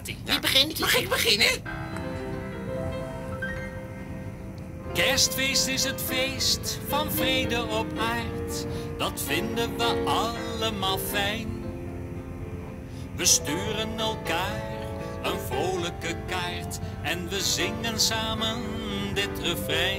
hij. Wie begint? Mag ik beginnen? Kerstfeest is het feest van vrede op aard. Dat vinden we allemaal fijn. We sturen elkaar een vrolijke kaart en we zingen samen dit refrein.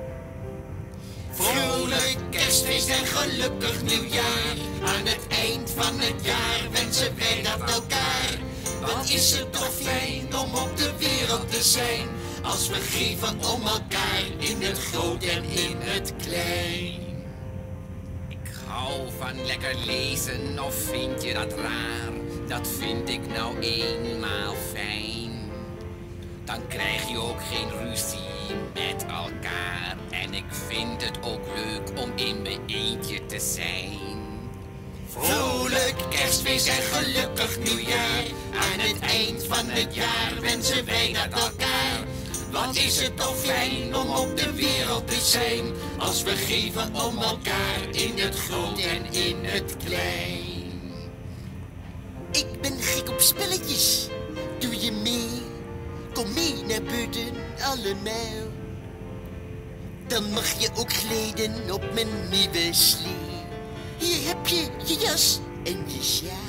Vrolijk kerstfeest en gelukkig nieuwjaar. Aan het eind van het jaar wensen wij dat elkaar. Wat is het toch fijn om op de wereld te zijn. Als we geven om elkaar in het groot en in het klein. Ik hou van lekker lezen, of vind je dat raar? Dat vind ik nou eenmaal fijn. Dan krijg je ook geen ruzie met elkaar. En ik vind het ook leuk om in mijn eentje te zijn. Vrolijk kerstfeest en gelukkig nieuwjaar. Aan het eind van het jaar wensen wij dat elkaar. Wat is het toch fijn om op de wereld te zijn. Als we geven om elkaar in het groot en in het klein. Ik ben gek op spelletjes. Doe je mee? Kom mee naar buiten, allemaal. Dan mag je ook gleden op mijn nieuwe slee. Hier heb je je jas en je sjaal.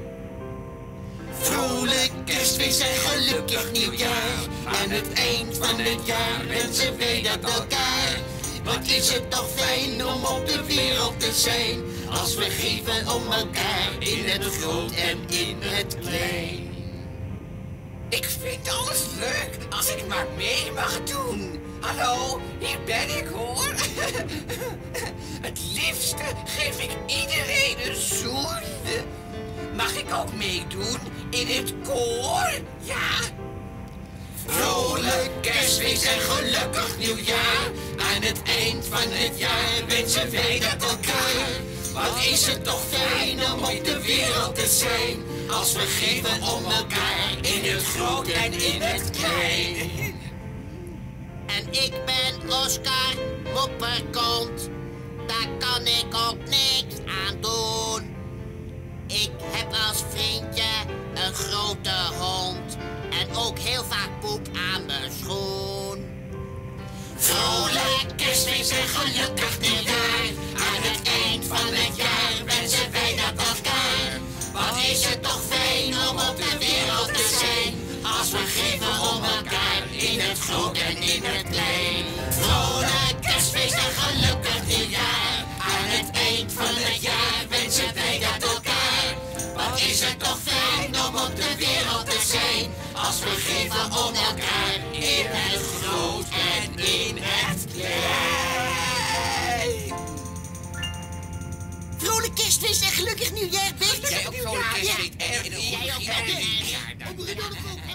Vrolijk kerstfeest en gelukkig nieuwjaar. Aan het eind van het jaar wensen wij dat elkaar. Wat is het toch fijn om op de wereld te zijn. Als we geven om elkaar in het groot en in het klein. Ik vind alles leuk als ik maar mee mag doen. Hallo, hier ben ik hoor. Het liefste geef ik iedereen een zoen. Mag ik ook meedoen in het koor? Ja. Vrolijk kerstfeest en gelukkig nieuwjaar. Aan het eind van het jaar wensen wij dat elkaar. Wat is het toch fijn om op de wereld te zijn. Als we geven om elkaar in het groot en in het klein. En ik ben Oscar Mopperkont. Daar kan ik ook niks aan doen. Ik heb als vriendje een grote hond. En ook heel vaak poep aan mijn schoen. Vrolijk kerstfeest en gelukkig nieuwjaar. Aan het eind van het jaar wensen wij dat elkaar. Wat is het toch fijn om op de wereld te zijn. Als we geven om elkaar in het groot en in het klein. Vrolijk kerstfeest en gelukkig nieuwjaar. Aan het eind van het jaar wensen wij dat elkaar. Wat is het toch fijn om op de wereld te zijn. Als we geven om elkaar in het groot en in het klein. Vrolijk kerstfeest en gelukkig nieuwjaar, Bert. Jij ook vrolijk kerstfeest en Jij ook, Bert.